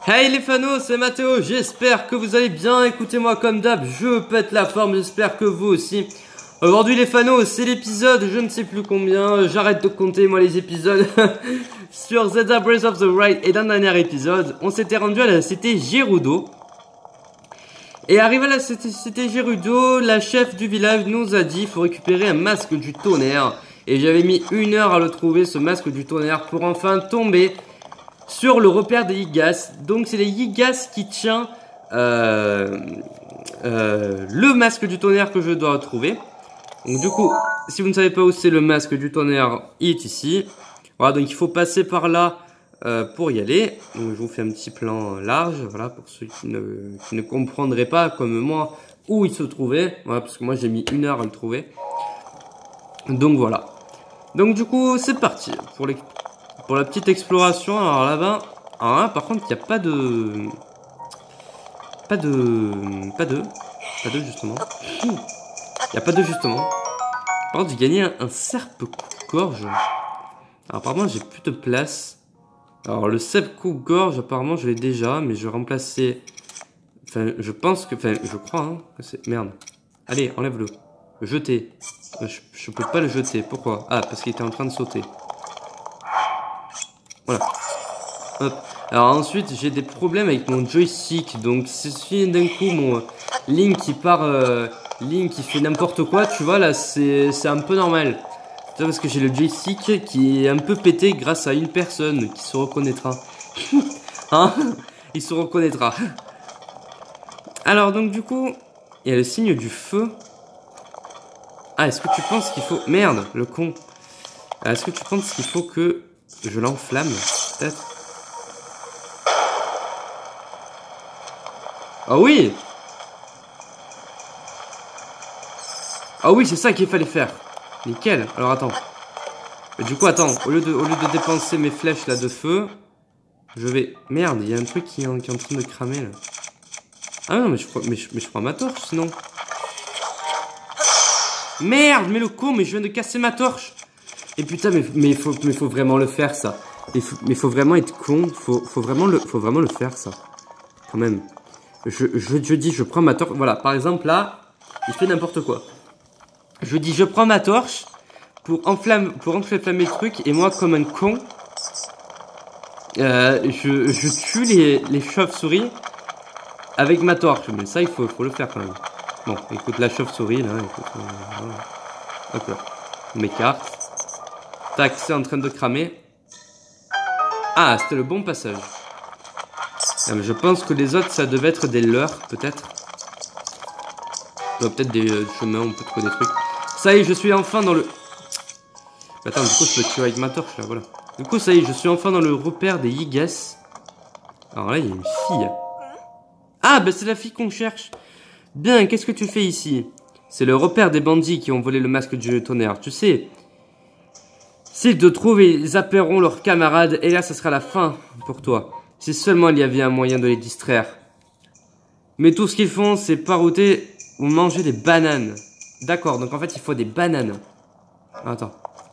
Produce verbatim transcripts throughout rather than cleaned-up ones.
Hey les fanos, c'est Mathéo, j'espère que vous allez bien. Écoutez-moi comme d'hab, je pète la forme, j'espère que vous aussi. Aujourd'hui les fanos, c'est l'épisode, je ne sais plus combien, j'arrête de compter moi les épisodes. Sur Zelda Breath of the Wild et dans le dernier épisode, on s'était rendu à la cité Gerudo. Et arrivé à la cité Gerudo, la chef du village nous a dit qu'il faut récupérer un masque du tonnerre. Et j'avais mis une heure à le trouver, ce masque du tonnerre, pour enfin tomber sur le repère des Yigas. Donc c'est les Yigas qui tient euh, euh, le masque du tonnerre que je dois trouver. Donc du coup, si vous ne savez pas où c'est le masque du tonnerre, il est ici. Voilà, donc il faut passer par là euh, pour y aller. Donc je vous fais un petit plan large, voilà, pour ceux qui ne, qui ne comprendraient pas, comme moi, où il se trouvait. Voilà, parce que moi j'ai mis une heure à le trouver. Donc voilà. Donc du coup, c'est parti pour les... Pour la petite exploration. Alors là-bas, alors là, par contre, il n'y a pas de... Pas de... Pas de... Pas de justement. Il n'y a pas de justement. Par contre, j'ai gagné un, un serpe-coupe-gorge. Alors apparemment, j'ai plus de place. Alors le serpe-coupe-gorge, apparemment, je l'ai déjà. Mais je vais remplacer... Enfin, je pense que... Enfin, je crois, hein, que c'est... Merde. Allez, enlève-le. Jeter. Je, je peux pas le jeter. Pourquoi? Ah, parce qu'il était en train de sauter. Voilà. Hop. Alors ensuite, j'ai des problèmes avec mon joystick. Donc si d'un coup mon Link qui part, euh, Link qui fait n'importe quoi, tu vois là, c'est un peu normal. C'est parce que j'ai le joystick qui est un peu pété grâce à une personne qui se reconnaîtra. Hein? Il se reconnaîtra. Alors donc du coup, il y a le signe du feu. Ah, est-ce que tu penses qu'il faut... Merde, le con. Est-ce que tu penses qu'il faut que je l'enflamme, peut-être? Ah oui! Ah oui, c'est ça qu'il fallait faire. Nickel. Alors attends. Mais du coup, attends. Au lieu de, au lieu de dépenser mes flèches là de feu, je vais... Merde, il y a un truc qui est, en, qui est en train de cramer là. Ah non, mais je, mais, je, mais je prends ma torche sinon. Merde, mais le con, mais je viens de casser ma torche. Et putain, mais mais il faut, mais faut vraiment le faire ça. Mais faut, mais faut vraiment être con. Faut, faut vraiment le, faut vraiment le faire ça. Quand même. Je, je, je dis, je prends ma torche. Voilà, par exemple là, il fait n'importe quoi. Je dis, je prends ma torche pour enflammer, pour enflammer le truc. Et moi, comme un con, euh, je, je tue les, les chauves-souris avec ma torche. Mais ça, il faut, faut le faire quand même. Bon, écoute la chauve-souris là. Écoute, euh, voilà. Hop là. Mes cartes. Tac, c'est en train de cramer. Ah, c'était le bon passage. Ah, mais je pense que les autres, ça devait être des leurs, peut-être. Peut-être des euh, chemins, on peut trouver des trucs. Ça y est, je suis enfin dans le... Attends, du coup, je peux tuer avec ma torche, là, voilà. Du coup, ça y est, je suis enfin dans le repère des Yigas. Alors là, il y a une fille. Ah, bah c'est la fille qu'on cherche. Bien, qu'est-ce que tu fais ici? C'est le repère des bandits qui ont volé le masque du tonnerre, tu sais. S'ils te trouvent, ils appelleront leurs camarades et là, ça sera la fin pour toi. Si seulement il y avait un moyen de les distraire. Mais tout ce qu'ils font, c'est parouter ou manger des bananes. D'accord, donc en fait, il faut des bananes. Attends.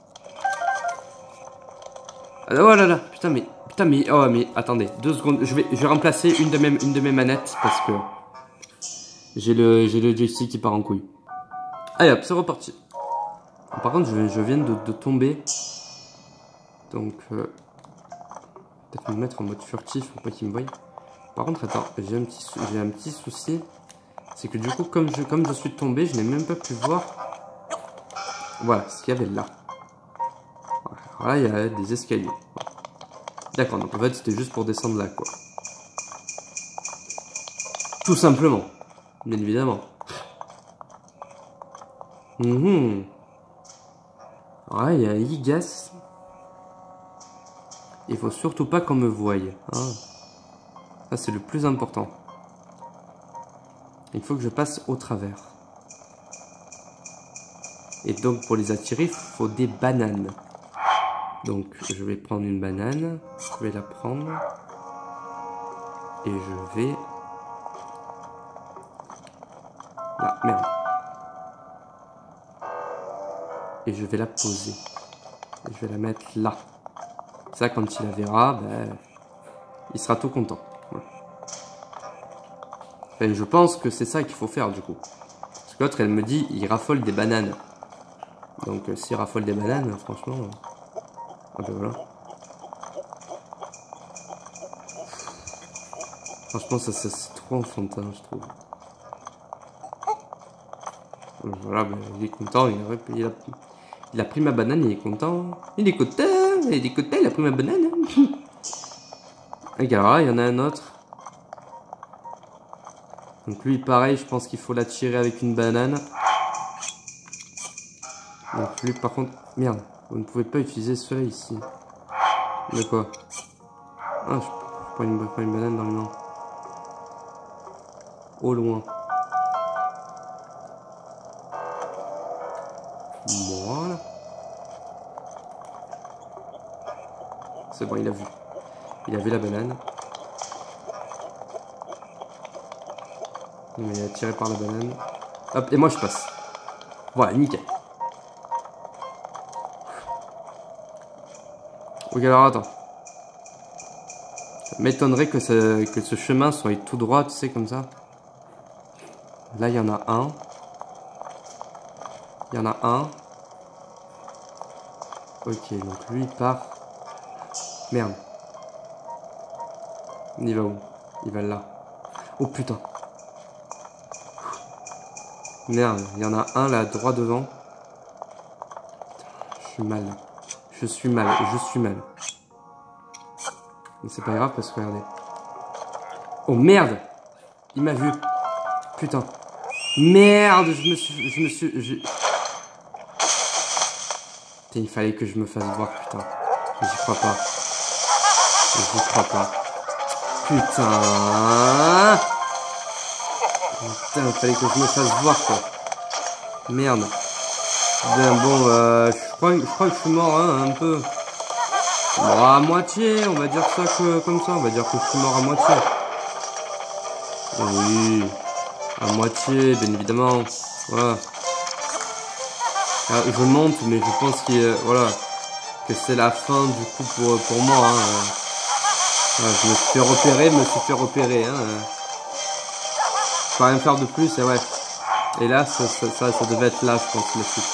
Oh là là, putain, mais... Putain, mais... Oh, mais attendez, deux secondes. Je vais, je vais remplacer une de mes, une de mes manettes parce que... J'ai le, j'ai le joystick qui part en couille. Allez hop, c'est reparti. Par contre, je, je viens de, de tomber. Donc, euh, peut-être me mettre en mode furtif pour pas qu'il me voie. Par contre, attends, j'ai un petit, j'ai un petit souci. C'est que du coup, comme je, comme je suis tombé, je n'ai même pas pu voir. Voilà, ce qu'il y avait là. Voilà, il y a des escaliers. D'accord, donc en fait, c'était juste pour descendre là, quoi. Tout simplement. Bien évidemment. Mmh. Ah, il y a un Yigas. Il faut surtout pas qu'on me voie. Hein. Ça, c'est le plus important. Il faut que je passe au travers. Et donc, pour les attirer, il faut des bananes. Donc, je vais prendre une banane. Je vais la prendre. Et je vais... Là, merde. Et je vais la poser. Et je vais la mettre là. Ça, quand il la verra, ben, il sera tout content. Voilà. Enfin, je pense que c'est ça qu'il faut faire du coup. Parce que l'autre, elle me dit, il raffole des bananes. Donc euh, s'il raffole des bananes, franchement... Euh... Ah ben voilà. Franchement, ça, ça c'est trop enfantin, je trouve. Voilà, ben, il est content, il a, il, a, il a pris ma banane, il est content. Il est content, il est content, il a pris ma banane. Regarde, il y en a un autre. Donc lui, pareil, je pense qu'il faut l'attirer avec une banane. Donc lui, par contre... Merde, vous ne pouvez pas utiliser cela ici. De quoi? Ah, je, je prends une, une banane dans le main. Au loin. Voilà. C'est bon, il a vu. Il a vu la banane. Il est attiré par la banane. Hop, et moi je passe. Voilà, nickel. Ok, alors attends. Ça m'étonnerait que, que ce chemin soit tout droit, tu sais, comme ça. Là, il y en a un. Il y en a un. Ok, donc lui, il part. Merde. Il va où? Il va là. Oh putain. Merde, il y en a un là, droit devant. Je suis mal. Je suis mal, je suis mal. Mais c'est pas grave parce que regardez. Oh merde! Il m'a vu. Putain. Merde, je me suis... Je me suis... Je... Putain, il fallait que je me fasse voir, putain. J'y crois pas. J'y crois pas. Putain. Putain, il fallait que je me fasse voir, quoi. Merde. Bien, bon, euh, je crois, je crois que je suis mort, hein, un peu. Bon, à moitié, on va dire ça que, comme ça, on va dire que je suis mort à moitié. Oui, à moitié, bien évidemment. Voilà. Alors, je monte, mais je pense que, voilà, que c'est la fin, du coup, pour, pour moi, hein. Voilà, je me suis fait repérer, je me suis fait repérer, hein. Je peux rien faire de plus, et ouais. Et là, ça, ça, ça, ça devait être là, je pense, le suite.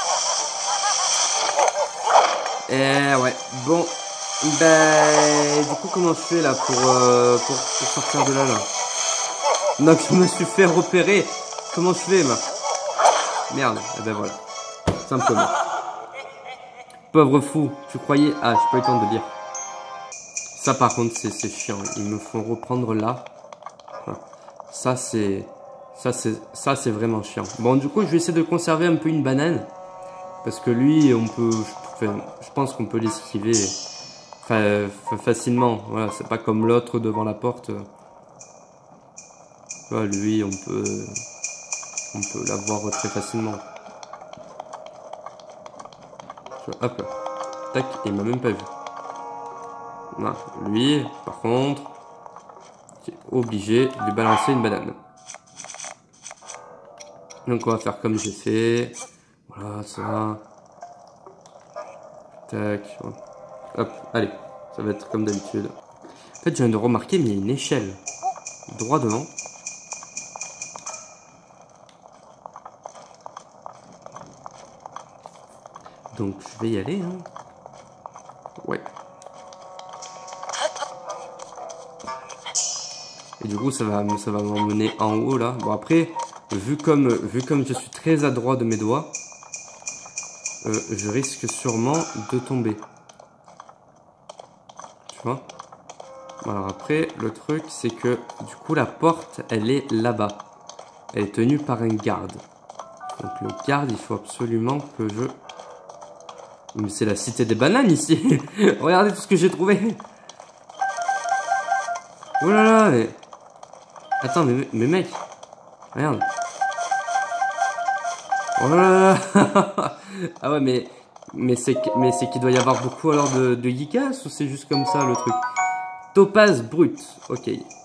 Et ouais, bon. Ben, du coup, comment je fais là pour, euh, pour, pour sortir de là, là? Donc, je me suis fait repérer. Comment je fais, moi? Merde, et ben voilà. Simplement. Pauvre fou, tu croyais... Ah, j'ai pas eu le temps de lire. Ça, par contre, c'est chiant. Ils me font reprendre là. Ça, c'est... Ça, c'est ça, c'est vraiment chiant. Bon, du coup, je vais essayer de conserver un peu une banane. Parce que lui, on peut... Enfin, je pense qu'on peut l'esquiver enfin, facilement. Voilà, c'est pas comme l'autre devant la porte. Voilà, lui, on peut... On peut l'avoir très facilement. Hop là. Tac, il m'a même pas vu. Non, lui, par contre, j'ai obligé de lui balancer une banane. Donc on va faire comme j'ai fait. Voilà, ça. Tac. Voilà. Hop, allez. Ça va être comme d'habitude. En fait, je viens de remarquer, mais il y a une échelle. Droit devant. Donc je vais y aller. Hein. Ouais. Et du coup, ça va, ça va m'emmener en haut là. Bon après, vu comme, vu comme je suis très adroit de mes doigts, euh, je risque sûrement de tomber. Tu vois? Alors après, le truc, c'est que du coup, la porte, elle est là-bas. Elle est tenue par un garde. Donc le garde, il faut absolument que je... Mais c'est la cité des bananes ici. Regardez tout ce que j'ai trouvé. Oh là là, mais... Attends, mais, mais mec. Regarde. Oh là là. Ah ouais, mais... Mais c'est mais c'est qu'il doit y avoir beaucoup alors de, de geekas ou c'est juste comme ça le truc? Topaz brut. Ok.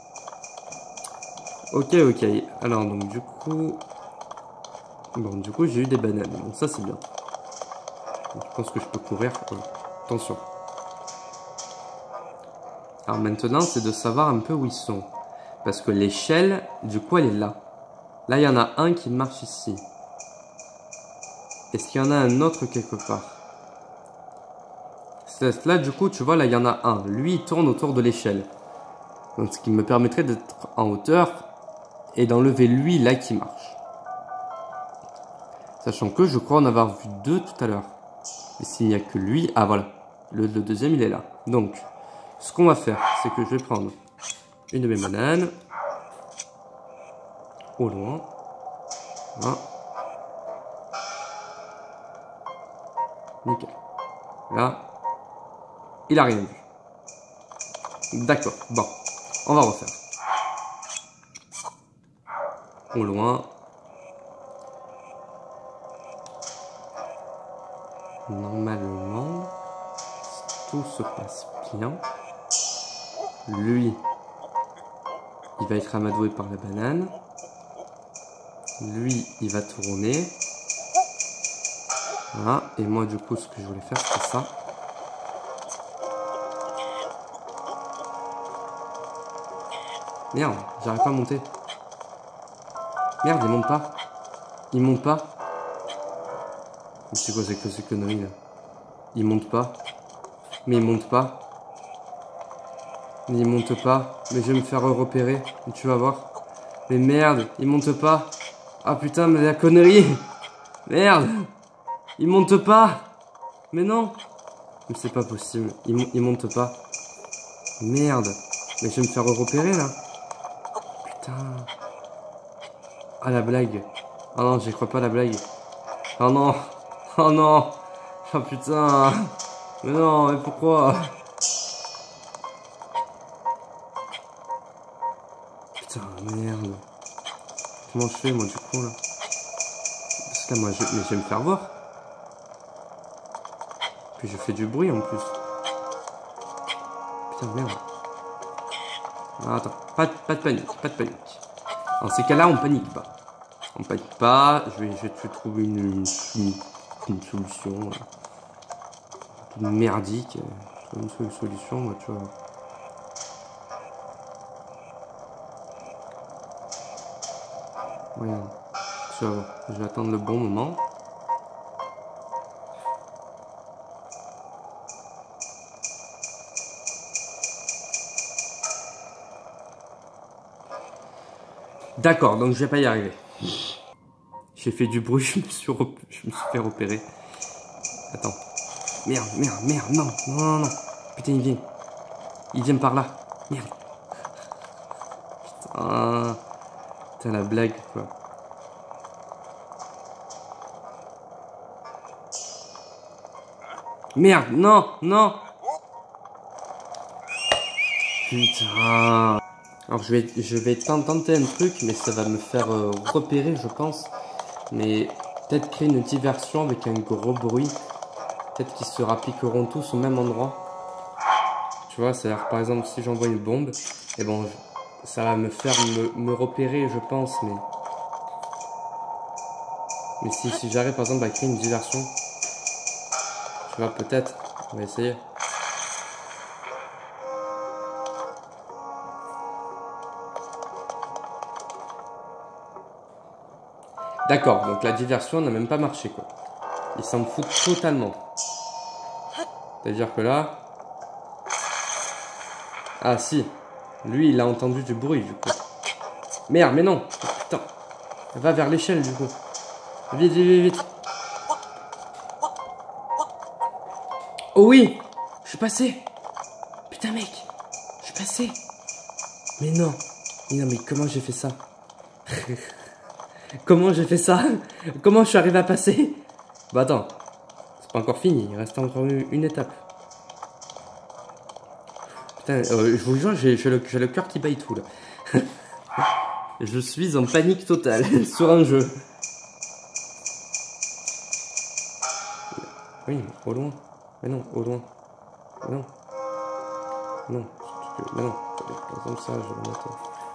Ok, ok. Alors donc du coup... Bon, du coup j'ai eu des bananes. Bon, ça c'est bien. Je pense que je peux courir. Oh, attention. Alors maintenant, c'est de savoir un peu où ils sont. Parce que l'échelle, du coup, elle est là. Là, il y en a un qui marche ici. Est-ce qu'il y en a un autre quelque part? Là, du coup, tu vois, là, il y en a un. Lui, il tourne autour de l'échelle. Donc, ce qui me permettrait d'être en hauteur et d'enlever lui, là, qui marche. Sachant que je crois en avoir vu deux tout à l'heure. Et s'il n'y a que lui... Ah, voilà. Le, le deuxième, il est là. Donc, ce qu'on va faire, c'est que je vais prendre une de mes bananes. Au loin. Voilà. Nickel. Là. Il a rien vu. D'accord. Bon. On va refaire. Au loin. Normalement, tout se passe bien. Lui, il va être amadoué par la banane. Lui, il va tourner. Voilà. Et moi, du coup, ce que je voulais faire, c'était ça. Merde, j'arrive pas à monter. Merde, il monte pas. Il monte pas. C'est quoi, c'est que ces conneries là? Il monte pas. Mais il monte pas. Mais il monte pas. Mais je vais me faire repérer. Tu vas voir. Mais merde, il monte pas. Ah putain, mais la connerie. Merde. Il monte pas. Mais non. Mais c'est pas possible. Il, il monte pas. Merde. Mais je vais me faire repérer là. Putain. Ah la blague. Oh non, j'y crois pas la blague. Oh non. Oh non. Oh putain. Mais non, mais pourquoi? Putain, merde. Comment je fais moi du coup là? Parce que là moi je, mais je vais me faire voir. Puis je fais du bruit en plus. Putain merde. Ah, attends, pas, pas de panique, pas de panique. Dans ces cas-là, on panique pas. On panique pas. Je vais, je vais te trouver une, une, une solution. Une merdique. Une solution, moi, tu vois. Regarde. Tu vas voir. Je vais attendre le bon moment. D'accord, donc je vais pas y arriver. J'ai fait du bruit, je me suis, je me suis fait repérer. Attends. Merde, merde, merde, non, non, non, non. Putain, il vient. Il vient par là. Merde. Putain. Putain, la blague, quoi. Merde, non, non. Putain. Alors je vais, je vais tenter un truc, mais ça va me faire euh, repérer, je pense. Mais peut-être créer une diversion avec un gros bruit. Peut-être qu'ils se rappliqueront tous au même endroit. Tu vois, c'est-à-dire par exemple si j'envoie une bombe, et bon, ça va me faire me, me repérer, je pense. Mais, mais si, si j'arrive par exemple à créer une diversion, tu vois, peut-être, on va essayer. D'accord, donc la diversion n'a même pas marché, quoi. Ils s'en foutent totalement. C'est-à-dire que là... Ah si, lui il a entendu du bruit, du coup. Merde, mais non. Oh, putain. Va vers l'échelle, du coup. Vite, vite, vite, vite. Oh oui, je suis passé. Putain, mec, je suis passé. Mais non. Mais non, mais comment j'ai fait ça? Comment j'ai fait ça? Comment je suis arrivé à passer? Bah attends, c'est pas encore fini, il reste encore une, une étape. Putain, euh, je vous jure, j'ai le, le cœur qui bat tout là. Je suis en panique totale sur un jeu. Oui, au loin. Mais non, au loin. Mais non. Non, mais non. Par exemple ça, je vais mettre...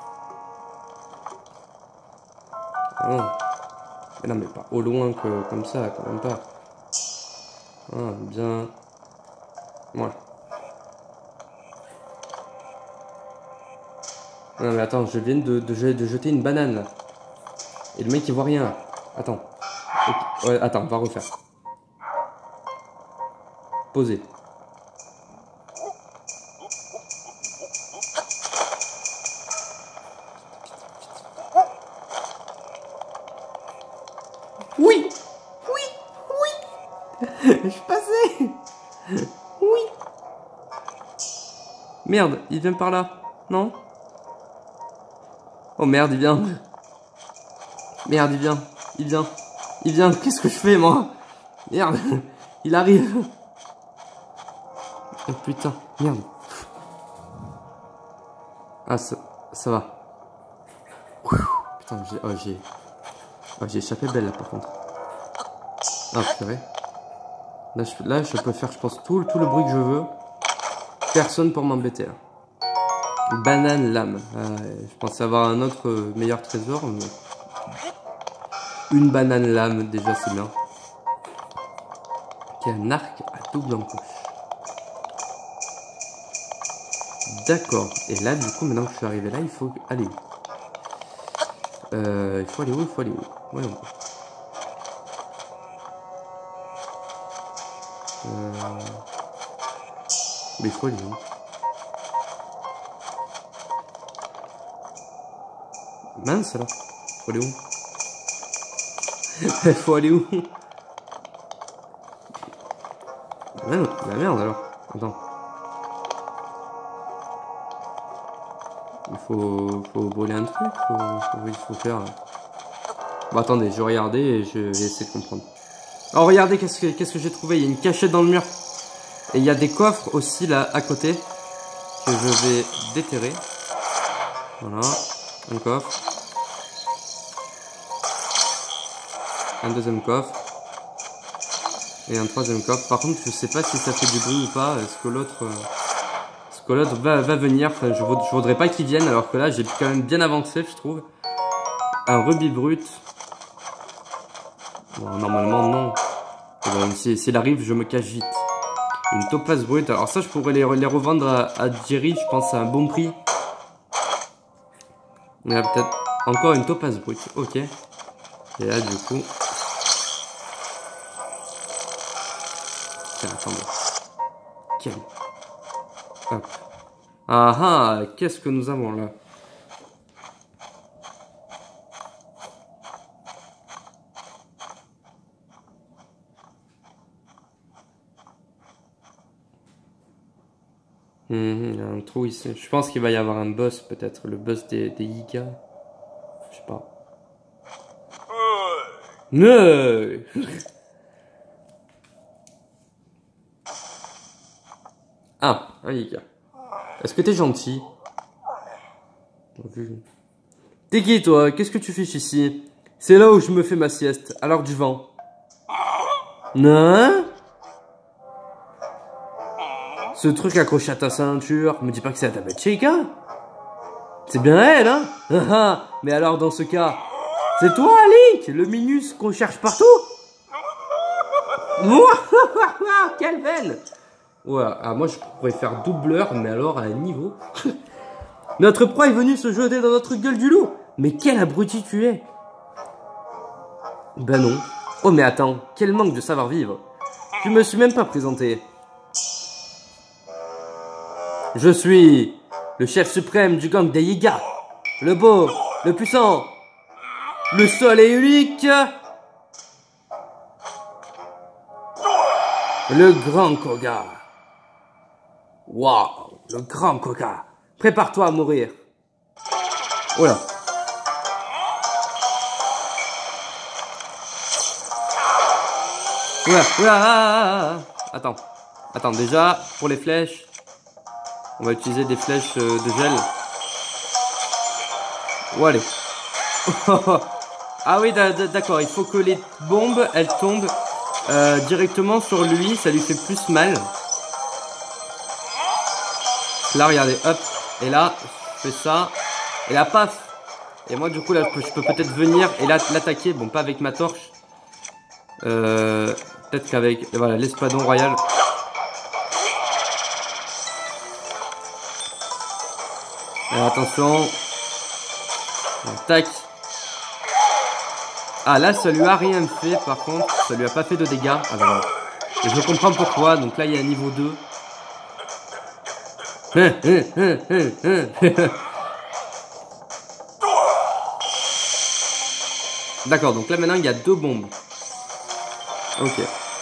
Ah non. Mais non, mais pas au loin que comme ça, quand même pas. Ah, bien. Voilà. Non mais attends, je viens de, de, de jeter une banane là. Et le mec il voit rien. Attends. Okay. Ouais, attends, on va refaire. Poser. Oui. Oui. Oui. Je suis passé. Oui. Merde, il vient par là. Non? Oh merde, il vient. Merde, il vient. Il vient. Il vient. Qu'est-ce que je fais, moi? Merde. Il arrive. Oh putain. Merde. Ah, ça, ça va. Putain, j'ai... Oh, j'ai... Oh, j'ai échappé belle, là, par contre. Ah, purée. Là je, là, je peux faire, je pense, tout, tout le bruit que je veux. Personne pour m'embêter, là. Banane lame. Euh, je pensais avoir un autre euh, meilleur trésor, mais... Une banane lame, déjà, c'est bien. Ok, un arc à double encoche. D'accord. Et là, du coup, maintenant que je suis arrivé là, il faut aller où? Euh, il faut aller où? Il faut aller où? Voyons. Euh... Mais il faut aller où? Mince alors. Faut aller où? Il faut aller où? La merde, la merde alors. Attends. Il faut, faut brûler un truc, faut, faut, il faut faire. Bon attendez, je vais regarder et je vais essayer de comprendre. Alors regardez qu'est-ce que qu'est-ce que j'ai trouvé. Il y a une cachette dans le mur. Et il y a des coffres aussi là à côté que je vais déterrer. Voilà, un coffre. Un deuxième coffre. Et un troisième coffre. Par contre, je sais pas si ça fait du bruit ou pas. Est-ce que l'autre... Euh... Est-ce que l'autre va, va venir? Enfin, je, je voudrais pas qu'il vienne. Alors que là, j'ai quand même bien avancé, je trouve. Un rubis brut. Bon, normalement, non. Bon, S'il si, si arrive, je me cache vite. Une topaze brute. Alors ça, je pourrais les, les revendre à, à Jerry. Je pense à un bon prix. Il y a peut-être encore une topaze brute. Ok. Et là, du coup... Tiens, attendez. Quel... Hop. Ah ah, qu'est-ce que nous avons là? Mmh, il y a un trou ici. Je pense qu'il va y avoir un boss peut-être. Le boss des, des Yiga. Je sais pas. Non. Ah, un Yiga. Est-ce que t'es gentil? T'es qui toi? Qu'est-ce que tu fais ici? C'est là où je me fais ma sieste, à l'heure du vent. Non? Ce truc accroché à ta ceinture, me dis pas que c'est à ta bête Chica. C'est bien elle, hein? Ah, mais alors dans ce cas, c'est toi, Link, le minus qu'on cherche partout? Quelle veine! Ouais, ah, moi je pourrais faire doubleur, mais alors à un niveau. Notre proie est venue se jeter dans notre gueule du loup. Mais quel abruti tu es! Ben non. Oh mais attends, quel manque de savoir-vivre. Je me suis même pas présenté. Je suis le chef suprême du gang des Yiga. Le beau, le puissant, le seul et unique. Le grand Koga. Waouh, le grand Koga. Prépare-toi à mourir. Oh là. Oula, oula. Attends. Attends, déjà, pour les flèches, on va utiliser des flèches de gel. Oh, allez. Ah oui, d'accord, il faut que les bombes, elles tombent euh, directement sur lui, ça lui fait plus mal. Là, regardez, hop. Et là, je fais ça. Et là, paf. Et moi, du coup, là, je peux peut-être venir et là, l'attaquer. Bon, pas avec ma torche. Euh, peut-être qu'avec, voilà, l'espadon royal. Alors, attention. Tac. Ah là ça lui a rien fait par contre. Ça lui a pas fait de dégâts. Ah bah non. Et je comprends pourquoi. Donc là il y a un niveau deux. D'accord, donc là maintenant il y a deux bombes. Ok.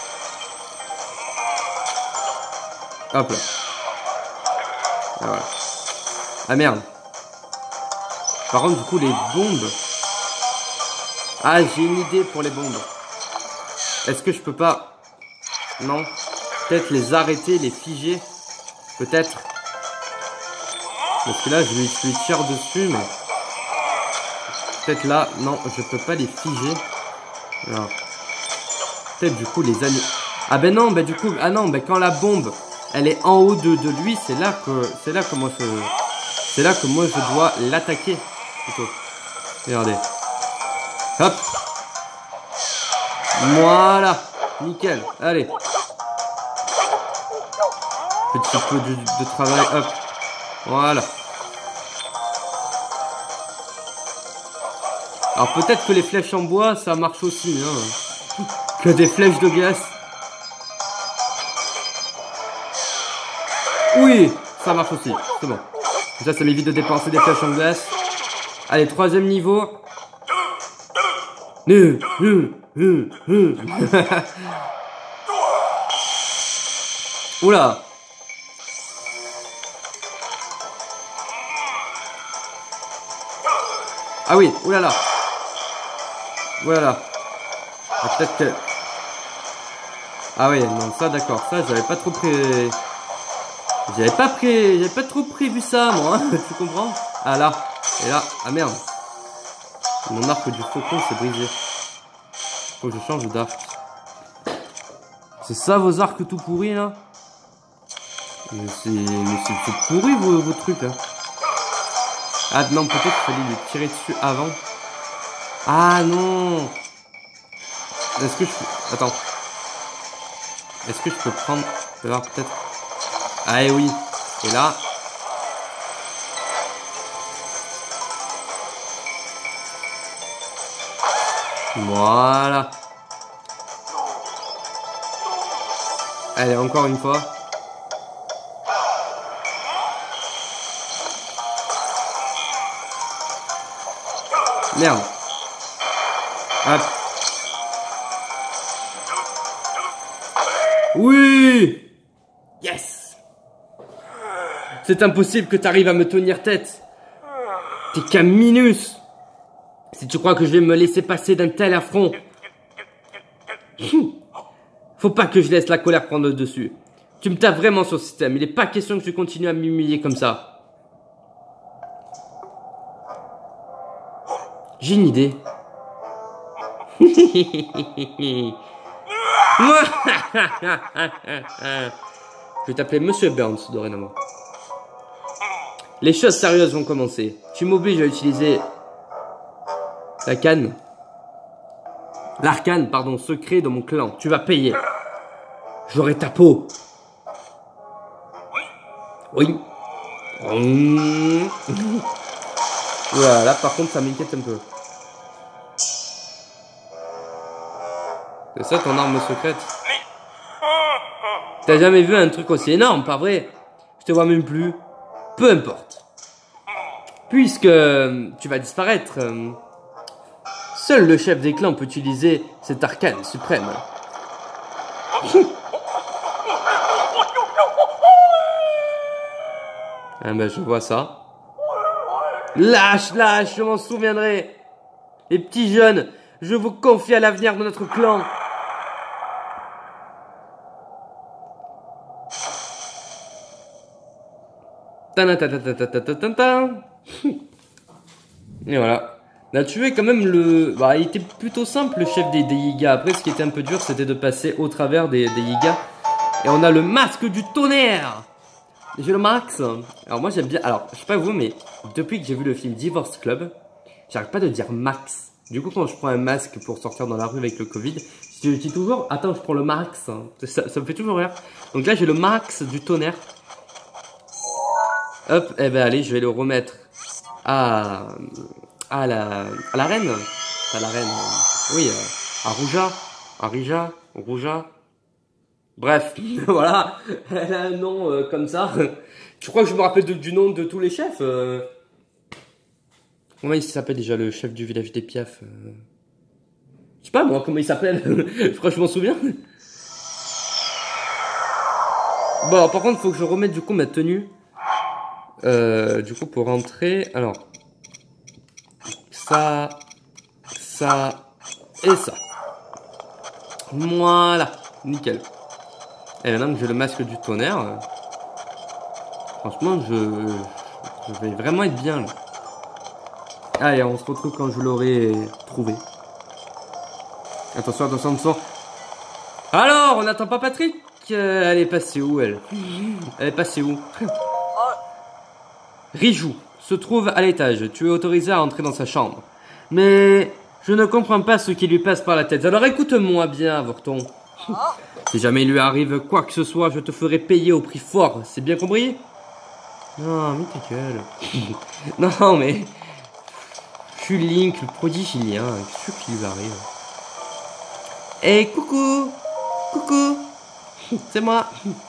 Hop là. Ah, voilà. Ah merde. Par contre du coup les bombes. Ah j'ai une idée pour les bombes. Est-ce que je peux pas... Non. Peut-être les arrêter, les figer. Peut-être. Parce que là je lui, je lui tire dessus mais... Peut-être là, non, je peux pas les figer. Peut-être du coup les années. Ah ben non, ben du coup, ah non, ben quand la bombe, elle est en haut de, de lui, c'est là que, c'est là que moi je, c'est là que moi je dois l'attaquer. Plutôt. Regardez. Hop. Voilà. Nickel. Allez. Petit peu de, de travail. Hop. Voilà. Alors peut-être que les flèches en bois, ça marche aussi, hein. Que des flèches de glace. Oui, ça marche aussi, c'est bon. Ça, ça m'évite de dépenser des flèches en glace. Allez, troisième niveau. Oula. Ah oui, oulala. Voilà. Ah, peut-être que... Ah oui, non, ça d'accord. Ça, j'avais pas trop pré... J'avais pas pré... J'avais pas trop prévu ça, moi. Hein, tu comprends? Ah là. Et là. Ah merde. Mon arc du faucon s'est brisé. Faut que je change d'arc. C'est ça vos arcs tout pourris, là? Mais c'est pourri, vos, vos trucs, là. Ah non, peut-être qu'il fallait lui tirer dessus avant. Ah non. Est-ce que je peux... Attends. Est-ce que je peux prendre... Je vais voir peut-être... Ah et oui. Et là... Voilà. Allez, encore une fois. Merde. Hop. Oui. Yes. C'est impossible que tu arrives à me tenir tête. T'es qu'un minus. Si tu crois que je vais me laisser passer d'un tel affront. Faut pas que je laisse la colère prendre le dessus. Tu me tapes vraiment sur le système. Il n'est pas question que tu continues à m'humilier comme ça. J'ai une idée. Je vais t'appeler Monsieur Burns dorénavant. Les choses sérieuses vont commencer. Tu m'obliges à utiliser la canne. L'arcane, pardon, secret de mon clan. Tu vas payer. J'aurai ta peau. Oui. Voilà, là par contre ça m'inquiète un peu. C'est ça ton arme secrète? T'as jamais vu un truc aussi énorme, pas vrai? Je te vois même plus. Peu importe. Puisque euh, tu vas disparaître, euh, seul le chef des clans peut utiliser cet arcane suprême. Ah ben je vois ça. Lâche, lâche, je m'en souviendrai. Les petits jeunes, je vous confie à l'avenir de notre clan. Et voilà. Là, tu es quand même le... Bah, il était plutôt simple, le chef des, des Yigas. Après, ce qui était un peu dur, c'était de passer au travers des, des Yigas. Et on a le masque du tonnerre. J'ai le max. Alors moi, j'aime bien... Alors, je sais pas vous, mais depuis que j'ai vu le film Divorce Club, j'arrête pas de dire max. Du coup, quand je prends un masque pour sortir dans la rue avec le Covid, je dis toujours, attends, je prends le max. Ça, ça me fait toujours rire. Donc là, j'ai le max du tonnerre. Hop, et eh ben allez, je vais le remettre à, à la, à la reine. À la reine. Euh, oui, euh, à Rouja. À Rija. Rouja. Bref, voilà. Elle a un nom euh, comme ça. Je crois que je me rappelle de, du nom de tous les chefs. Euh... Comment il s'appelle déjà le chef du village des Piaf euh... Je sais pas moi comment il s'appelle. Je crois que je m'en souviens. Bon, alors, par contre, il faut que je remette du coup ma tenue. Euh, du coup, pour rentrer. Alors. Ça. Ça. Et ça. Voilà. Nickel. Et maintenant que j'ai le masque du tonnerre. Euh, franchement, je. Je vais vraiment être bien là. Allez, on se retrouve quand je l'aurai trouvé. Attention, attention, attention. Alors, on n'attend pas Patrick. Elle est passée où, elle? Elle est passée où? Rijou se trouve à l'étage. Tu es autorisé à entrer dans sa chambre. Mais je ne comprends pas ce qui lui passe par la tête. Alors écoute-moi bien, avorton. Si jamais il lui arrive quoi que ce soit, je te ferai payer au prix fort. C'est bien compris? Non, mais ta gueule. Non, mais... Je suis Link, le prodige ilien. Qu'est-ce qui lui arrive? Eh, hey, coucou! Coucou! C'est moi!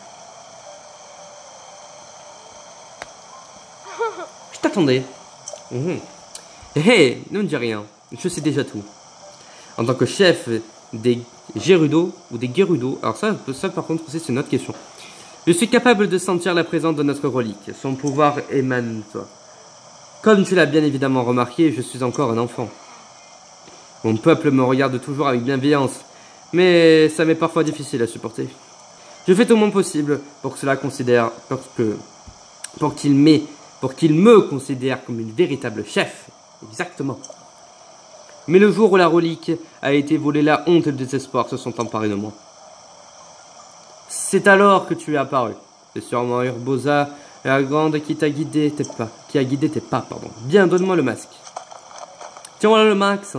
Je t'attendais. Mmh. Hé, hey, ne me dis rien. Je sais déjà tout. En tant que chef des Gerudo ou des Gerudo, alors ça, ça par contre, c'est une autre question. Je suis capable de sentir la présence de notre relique. Son pouvoir émane de toi. Comme tu l'as bien évidemment remarqué, je suis encore un enfant. Mon peuple me regarde toujours avec bienveillance, mais ça m'est parfois difficile à supporter. Je fais tout mon possible pour que cela considère, pour que, pour qu'il m'ait, pour qu'il me considère comme une véritable chef. Exactement. Mais le jour où la relique a été volée, la honte et le désespoir se sont emparés de moi. C'est alors que tu es apparu. C'est sûrement Urbosa, la grande, qui t'a guidé tes pas, qui a guidé tes pas, pardon. Bien, donne-moi le masque. Tiens, voilà le max.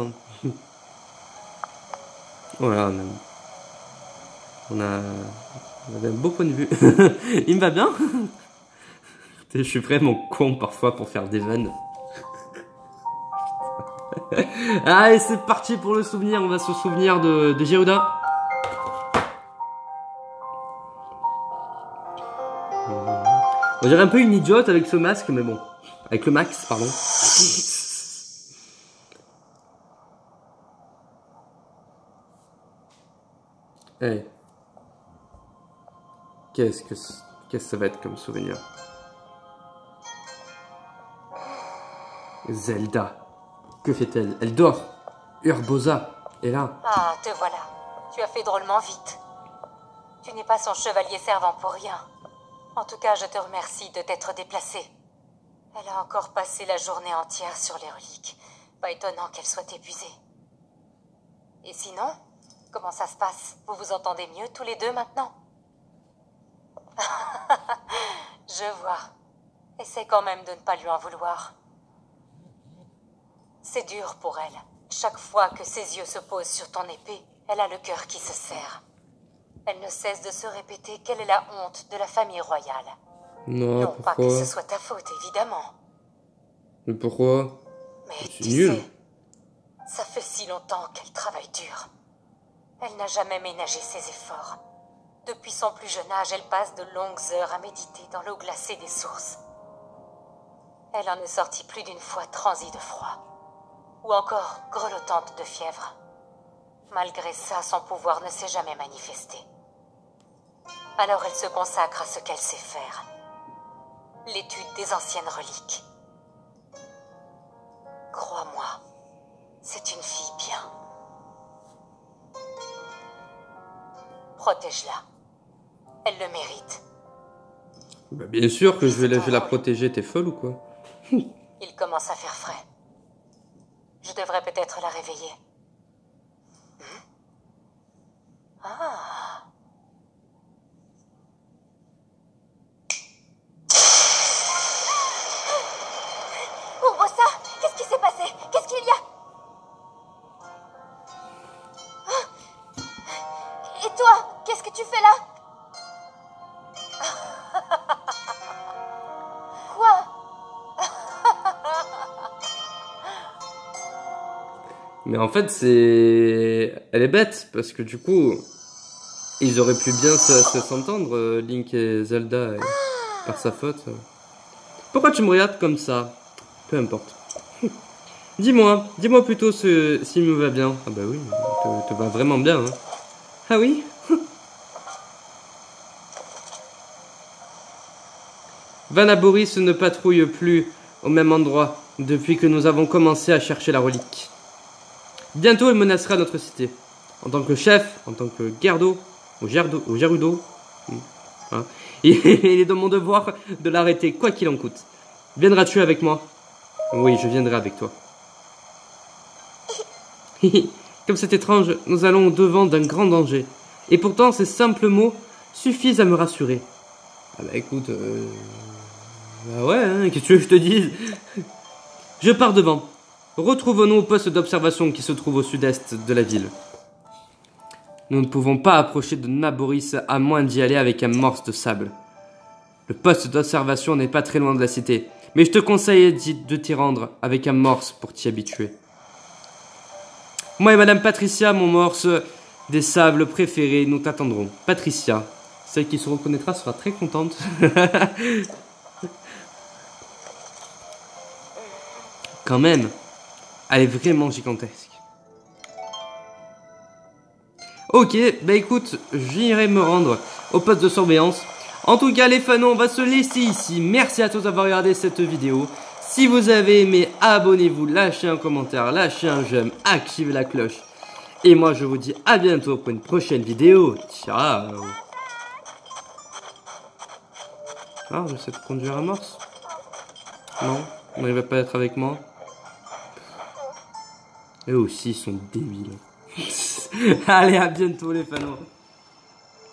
Voilà, on a, on a, on avait un beau point de vue. Il me va bien. Je suis vraiment con parfois pour faire des vannes. Allez, c'est parti pour le souvenir. On va se souvenir de, de Gerudo. On dirait un peu une idiote avec ce masque, mais bon. Avec le max, pardon. Eh. Hey. Qu'est-ce que qu'est-ce que ça va être comme souvenir? Zelda. Que fait-elle? Elle dort. Urbosa est là. Ah, te voilà. Tu as fait drôlement vite. Tu n'es pas son chevalier servant pour rien. En tout cas, je te remercie de t'être déplacé. Elle a encore passé la journée entière sur les reliques. Pas étonnant qu'elle soit épuisée. Et sinon, comment ça se passe? Vous vous entendez mieux tous les deux maintenant? Je vois. Essaie quand même de ne pas lui en vouloir. C'est dur pour elle. Chaque fois que ses yeux se posent sur ton épée, elle a le cœur qui se serre. Elle ne cesse de se répéter qu'elle est la honte de la famille royale. Non, non pourquoi? Pas que ce soit ta faute, évidemment. Mais pourquoi? Mais c'est tu nul. sais, ça fait si longtemps qu'elle travaille dur. Elle n'a jamais ménagé ses efforts. Depuis son plus jeune âge, elle passe de longues heures à méditer dans l'eau glacée des sources. Elle en est sortie plus d'une fois transie de froid. Ou encore grelottante de fièvre. Malgré ça, son pouvoir ne s'est jamais manifesté. Alors elle se consacre à ce qu'elle sait faire. L'étude des anciennes reliques. Crois-moi, c'est une fille bien. Protège-la. Elle le mérite. Bah bien sûr que je vais, la, je vais la protéger, t'es folle ou quoi? Il commence à faire frais. Je devrais peut-être la réveiller. Hmm? Ah. Urbosa, qu'est-ce qui s'est passé? Qu'est-ce qu'il y a? Et toi, qu'est-ce que tu fais là? Quoi? Mais en fait, c'est... Elle est bête, parce que du coup, ils auraient pu bien s'entendre, Link et Zelda, et... par sa faute. Pourquoi tu me regardes comme ça? Peu importe. Dis-moi, dis-moi plutôt ce... s'il me va bien. Ah bah oui, te, te va vraiment bien. Hein. Ah oui? Vanna Boris ne patrouille plus au même endroit depuis que nous avons commencé à chercher la relique. Bientôt, il menacera notre cité. En tant que chef, en tant que gardo, au, gerdo, au Gerudo, hein, il est de mon devoir de l'arrêter, quoi qu'il en coûte. Viendras-tu avec moi? Oui, je viendrai avec toi. Comme c'est étrange, nous allons au-devant d'un grand danger. Et pourtant, ces simples mots suffisent à me rassurer. Ah bah écoute... Euh... Bah ouais, hein, qu'est-ce que tu veux que je te dise? Je pars devant. Retrouvons-nous au poste d'observation qui se trouve au sud-est de la ville. Nous ne pouvons pas approcher de Naboris à moins d'y aller avec un morse de sable. Le poste d'observation n'est pas très loin de la cité, mais je te conseille de t'y rendre avec un morse pour t'y habituer. Moi et Madame Patricia, mon morse des sables préférés, nous t'attendrons. Patricia, celle qui se reconnaîtra sera très contente. Quand même, elle est vraiment gigantesque. Ok, bah écoute, j'irai me rendre au poste de surveillance. En tout cas, les fans, on va se laisser ici. Merci à tous d'avoir regardé cette vidéo. Si vous avez aimé, abonnez-vous, lâchez un commentaire, lâchez un j'aime, activez la cloche. Et moi, je vous dis à bientôt pour une prochaine vidéo. Ciao. Ah, j'essaie de conduire un morse. Non, on ne va pas être avec moi. Eux aussi, ils sont débiles. Allez, à bientôt les fans.